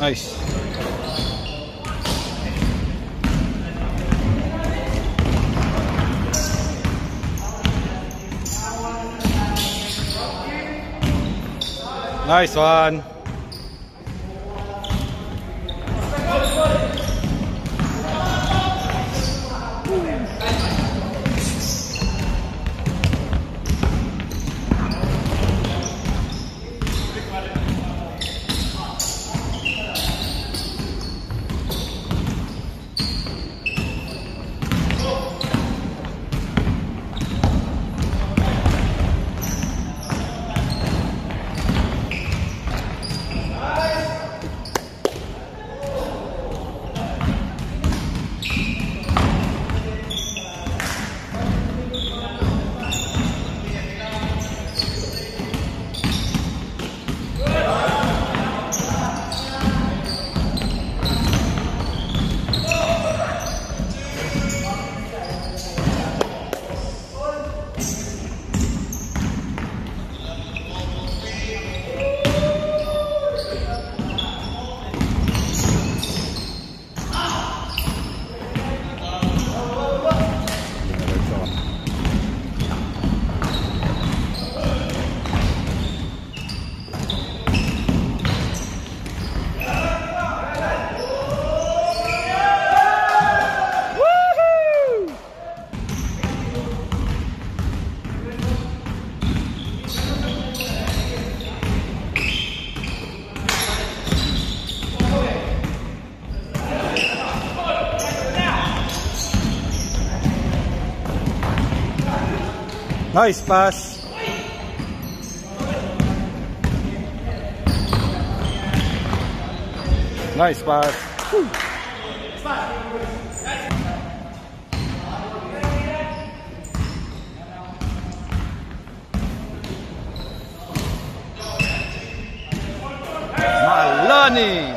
Nice. Nice one. Nice pass. Nice pass. Woo. Malani.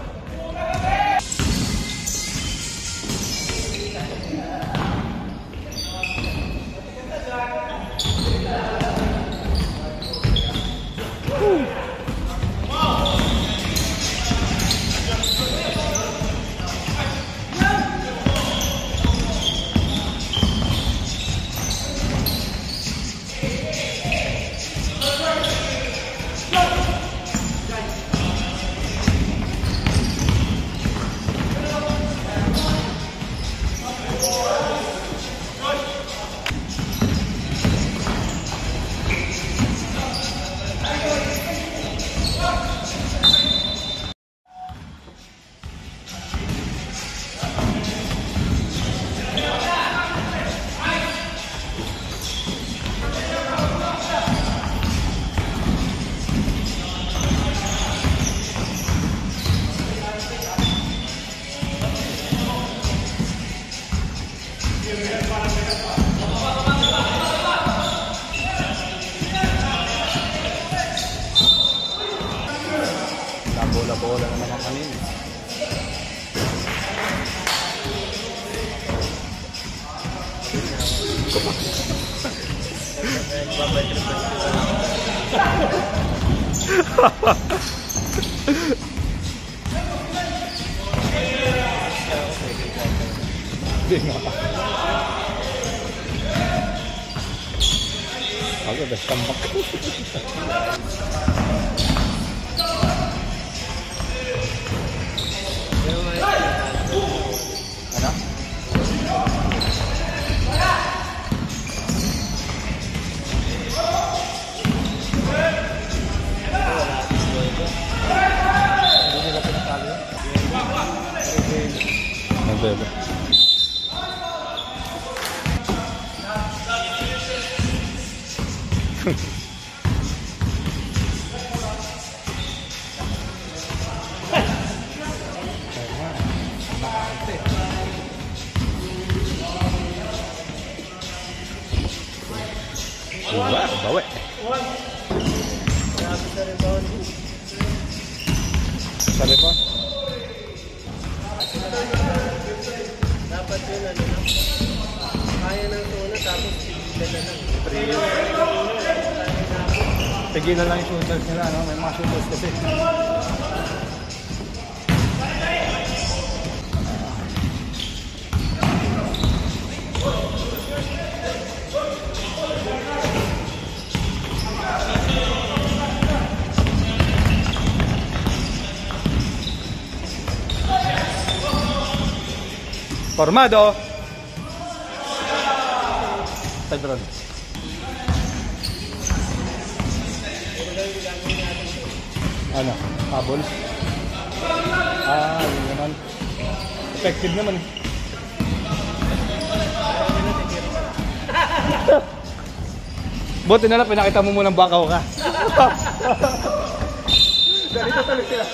Bola-bola naman ang kanina. Hindi nga. Ako best tambak. Ano? Bawi. Sabi pa? Dapat yun ano na. Kaya ng tuna tapos tigil na lang. Tigil na lang yung shooters nila, no? May mga shooters kasi. Formado. Pedron. Ano? Habol? Yun naman. Effective naman. Buti na lang, pinakita mo munang bakaw ka. Ganito talaga sila.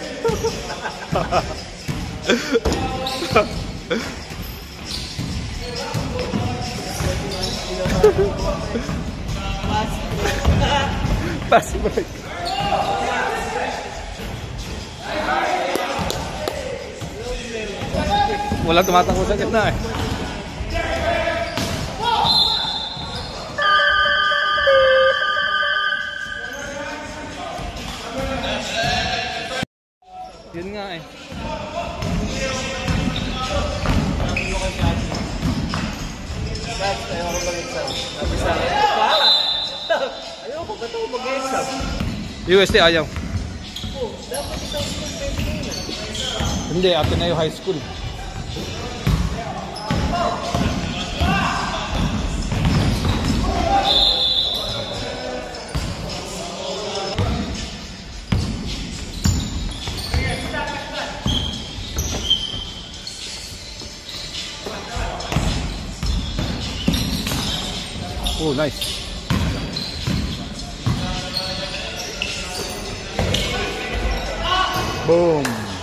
Pass break. Wala tumatakbo sa gitna eh. Yun nga eh. Ayoko mag-exam. Sabi sa akin, ayoko, ba't ako mag-exam? UST ayaw. Dapat isang student na. Hindi, Ateneo High School. Oh, nice. Boom.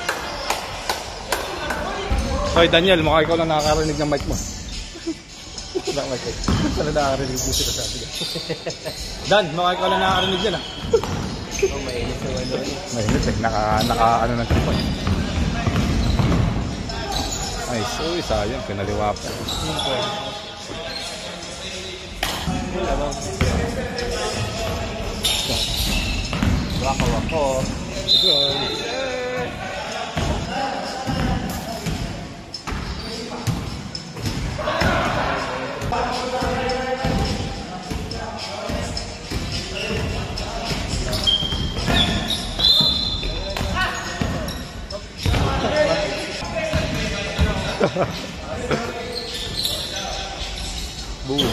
Hoy, Daniel, mukha ikaw lang nakakarinig ng mic mo. Wala mic. Wala nakakarinig mo sila sa atin. Dan, mukha ikaw lang nakakarinig yan ah. Oh, mainit na ano. Mainit eh. Naka ano ng tripod. Nice. Uy, sayang. Pinaliwa pa. Wako. Boom.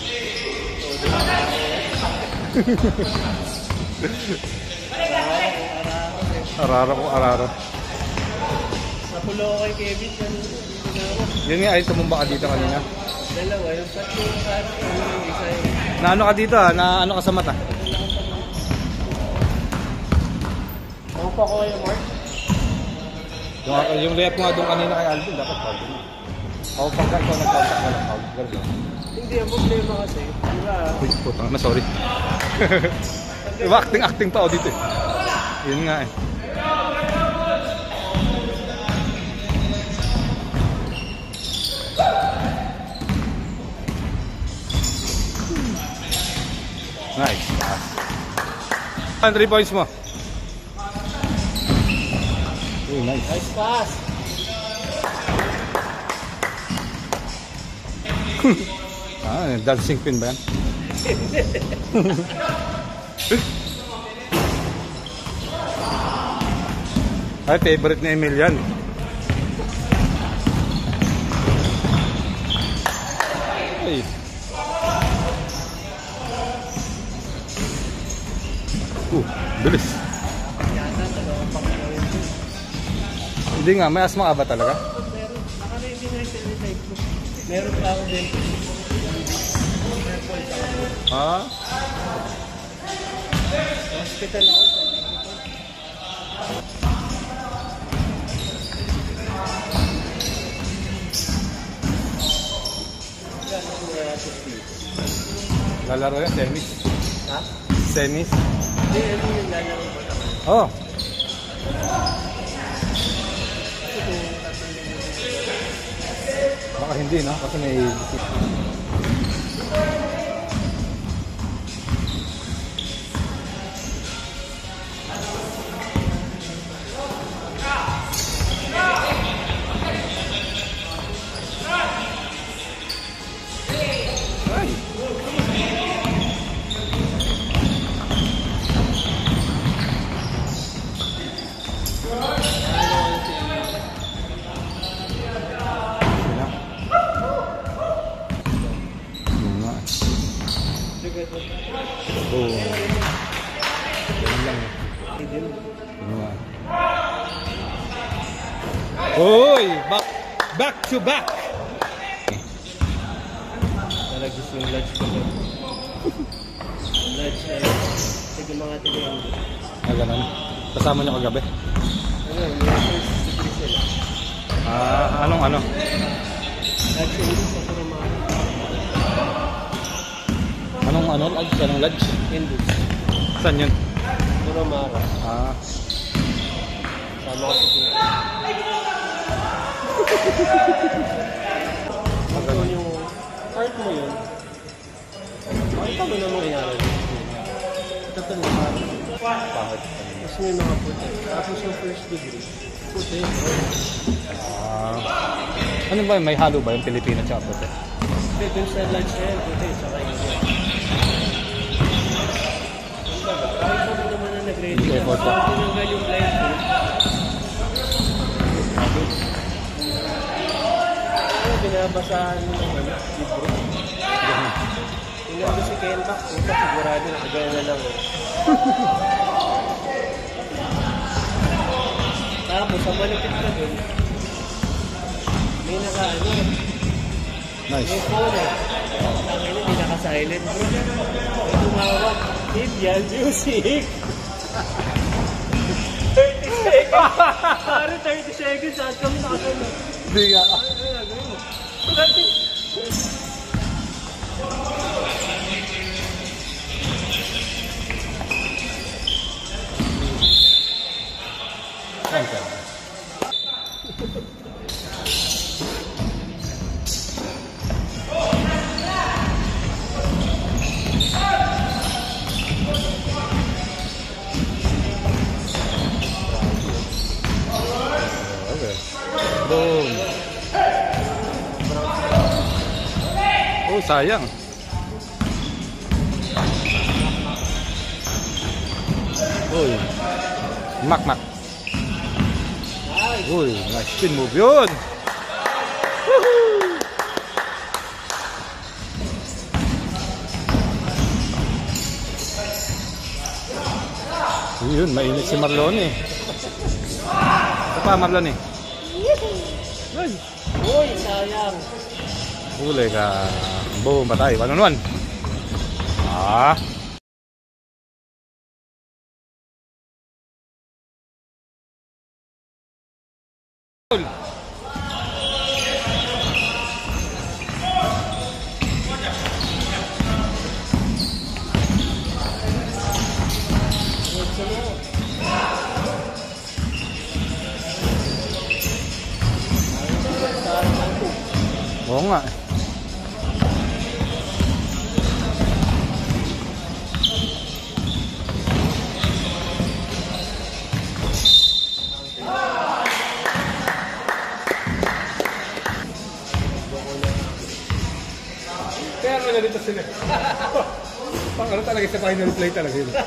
Araro. Napulo ko kay Kevin kanina. Yun nga, ay tumumba ka dito kanina. Dalawa, yung tatlo sa isa yung... Na ano ka dito ah? Na ano ka sa mata? Ako pa ko kayo, Mark? Yung layup nga doon kanina kay Alvin, dapat foul din. Ako pagka ikaw nag-contact ka lang, foul. Ganun. Hindi, ang problema kasi, diba? Uy, putang na, sorry. Diba, acting pa ako dito eh. Yun nga eh. Nice. 3 points mo. Oh, nice. Nice pass! Dancing pin ba yan? Ay, favorite ni Emil yan. Ay. Bilis. Hindi nga, may asma ka ba talaga? Meron. Naka-ready na yung teletype ko. Meron pa ako din. Ha? Hospital ako sa Lalaro yan, semis. ha? Semis? Hindi, ano yung lalaro ko na? Oh. Baka hindi no? Kasi may Uy! Back to back! Talagis yung ledge ko. Ledge eh. Sige mga tigil. Ganun. Kasama niyo kagabi? Ano, may first degree sila. Anong ano? Ledge yung sa Turumara. Anong lodge? Anong lodge? Hindus. Saan yun? Turumara. Sama ko sa tuwa. Kung yung heart mo yun, makita mo na mga inaral yun. Ito ito naman. Bakit? Tapos may mga puti. Tapos yung first degree, puti. Ano ba? May halo ba yung Pilipino tsaka puti? Hindi, dun sa lunch na yan, puti. Tsaka yung yan. Kahit mo naman na nag-ready ka, kung tinanggal yung blind food, binabasahan mo ng libro. Tingnan ko si Kenta, puta sigurado nakagaya na lang. Tapos, ang malapit ka dun, may Nice. may phone eh. May naka-silent. May tumawag, Indian music. 30 seconds. Parang 30 seconds, saan kami nakasunod. Hindi nga. Okay. Boom. Oh, sayang. Uy. Mak. Uy, nice spin move yun. Woohoo! Yun, mainit si Marlon eh. Ito pa Marlon eh. Uy, sayang. Huli ka. Boom, patay. 1-on-1. Oo nga. Kaya ano dito sila. Pang ano talaga sa final play talaga yun.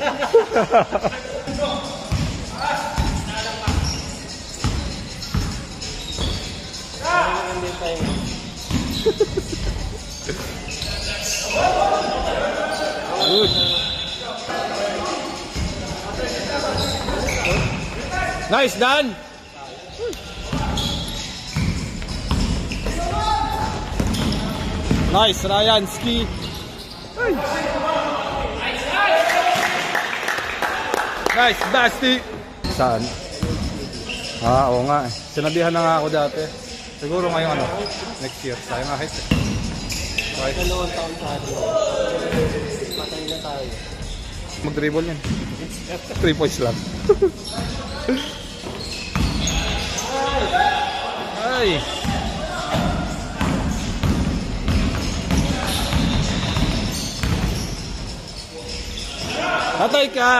Hindi tayo. Good. Nice, Dan. Nice, Ryan Ski. Nice, Basti. Saan? Oo nga. Sinabihan na nga ako dati. Siguro ngayong ano, next year. Sayang nga hit. Kahit 2 taon sa atin. Patay na tayo. Mag-dribble yan. 3 points lang. Ay! Patay ka!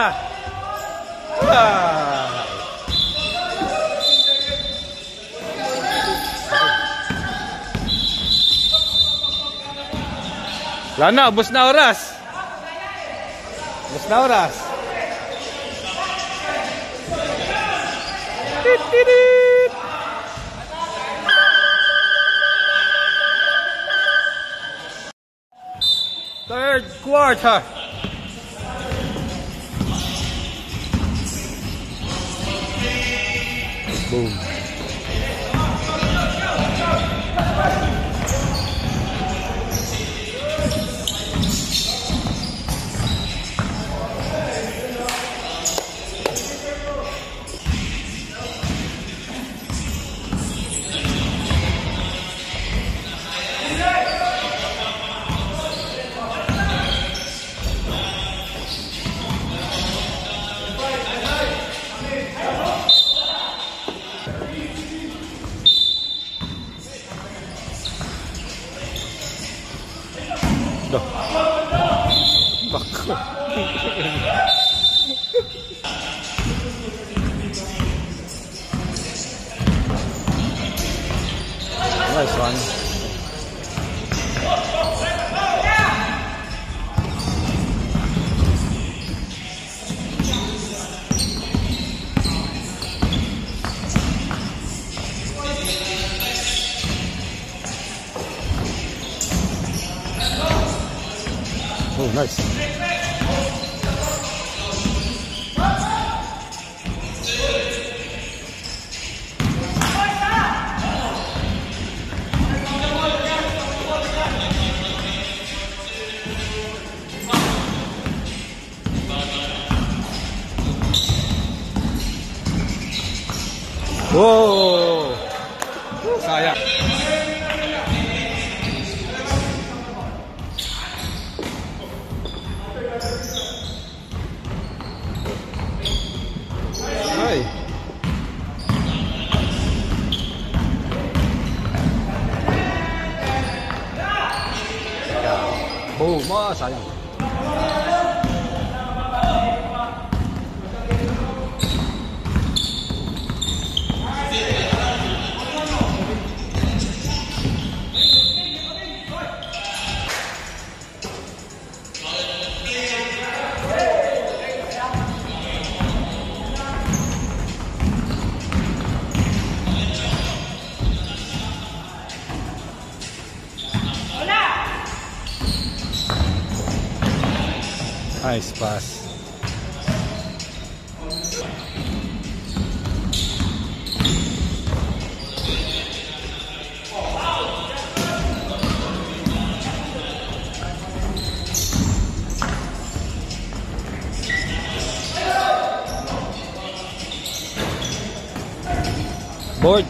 Wala na, ubos na oras. Ubos na oras. Third quarter. Boom. Nice one. Oh, nice. Whoa! Sayang. Ay. Boom! Sayang. Nice pass. Board.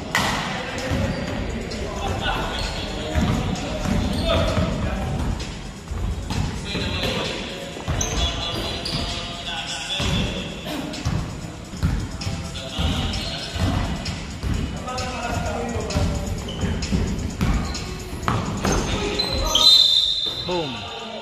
Boom.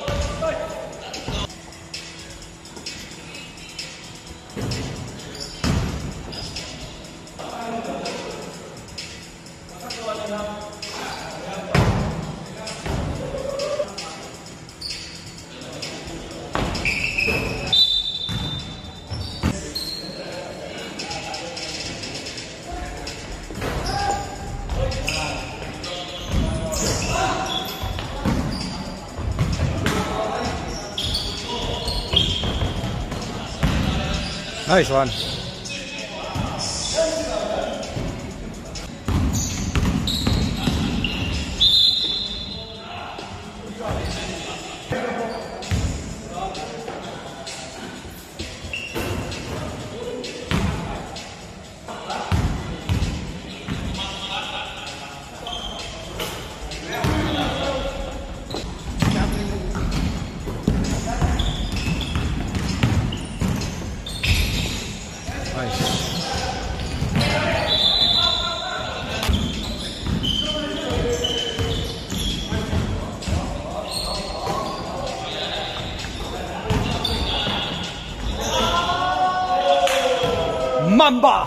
Nice one. Mamba!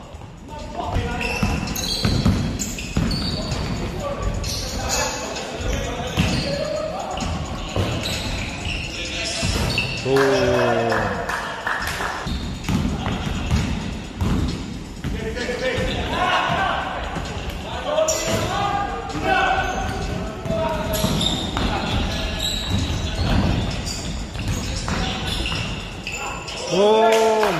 Boom!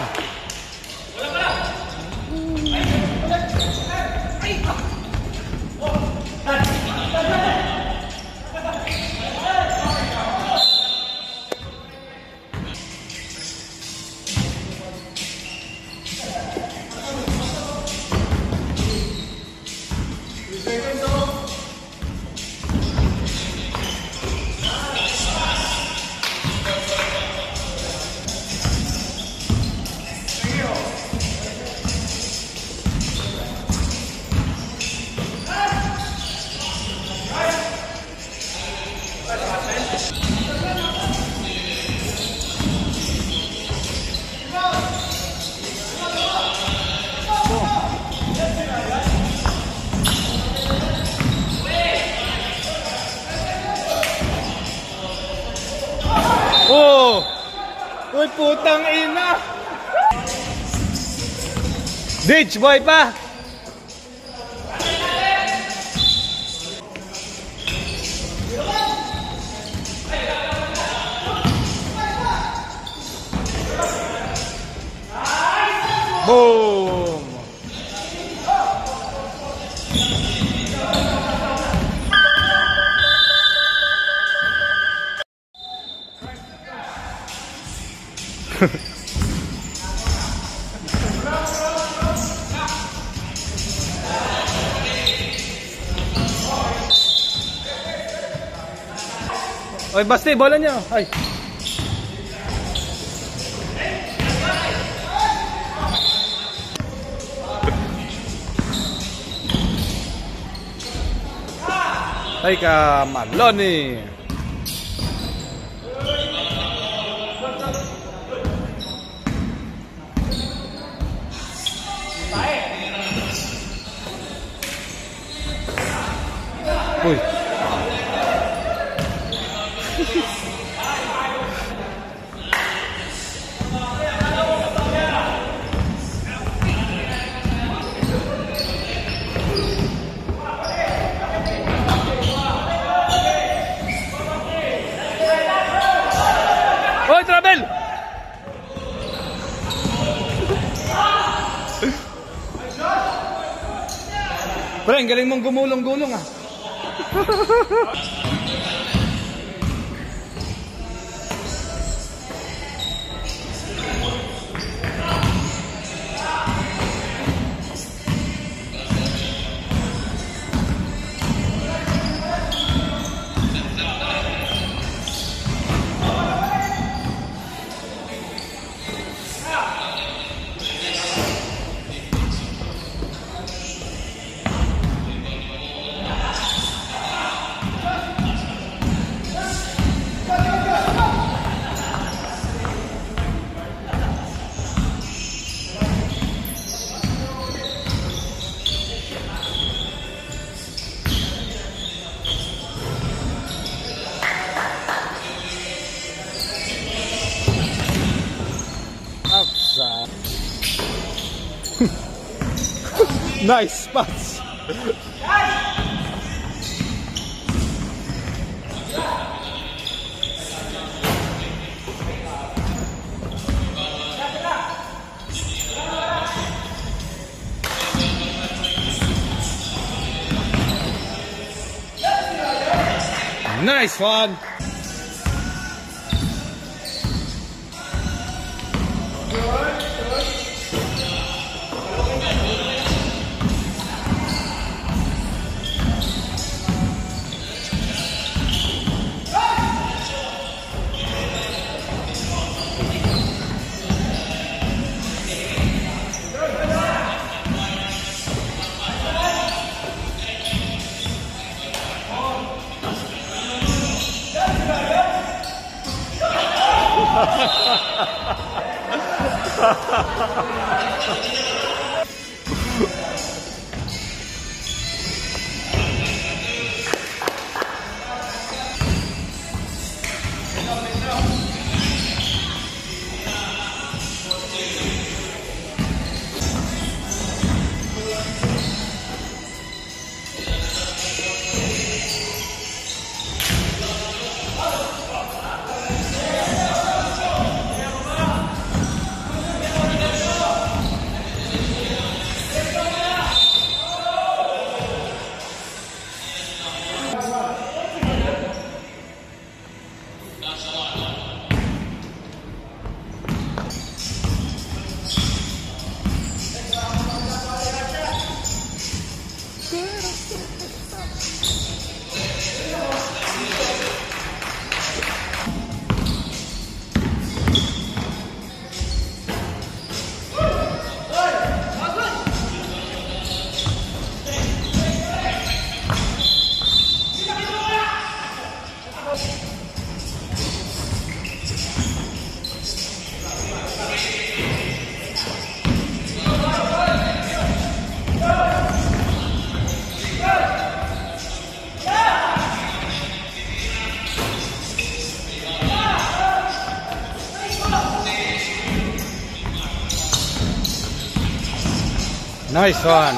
Uy, putang ina! Ditch, boy pa! Boom! Oy, Basti, bola niyo. Ay. Ay ka Maloni. Uy. Oy, travel! Pre, ang galing mong gumulong-gulong ah. Nice spots. Nice one. Nice one.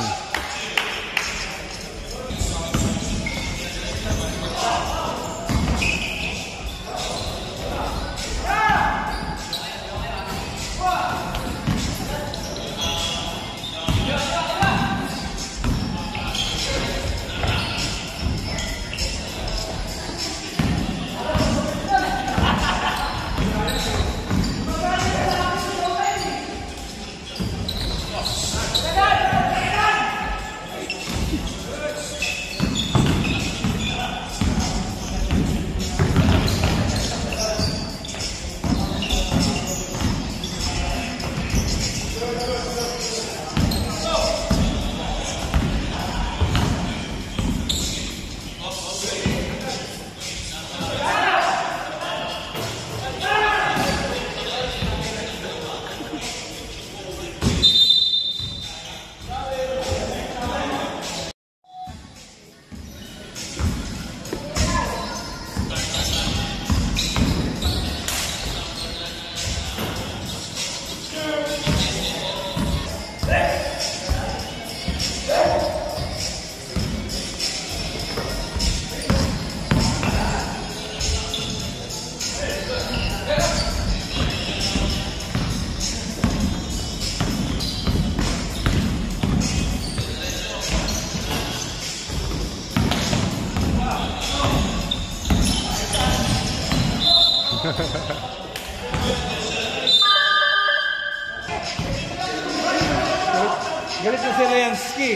Galit na si Ryansky.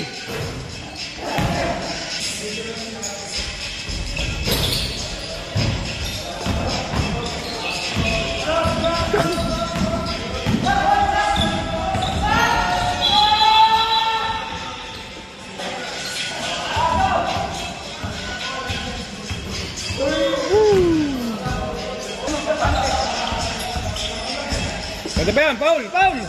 Pwede ba yan? Paul! Paul!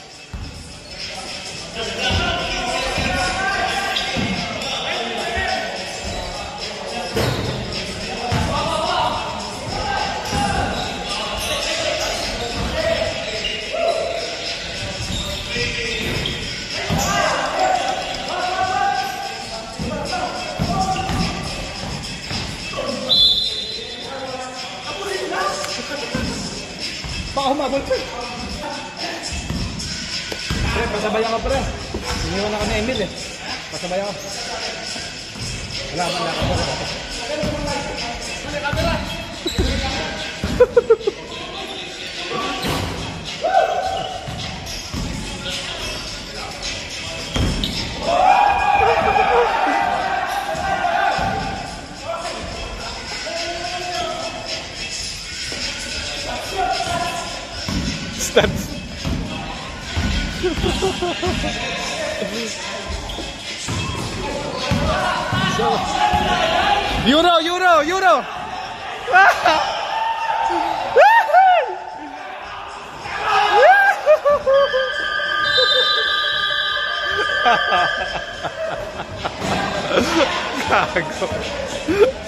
Baka humabol pa. Pre, pasabayan ka pre. Iniwan ako ni Emil eh. Pasabayan ka. Wala ka ba? Stats. Euro, Euro, Euro. Gago.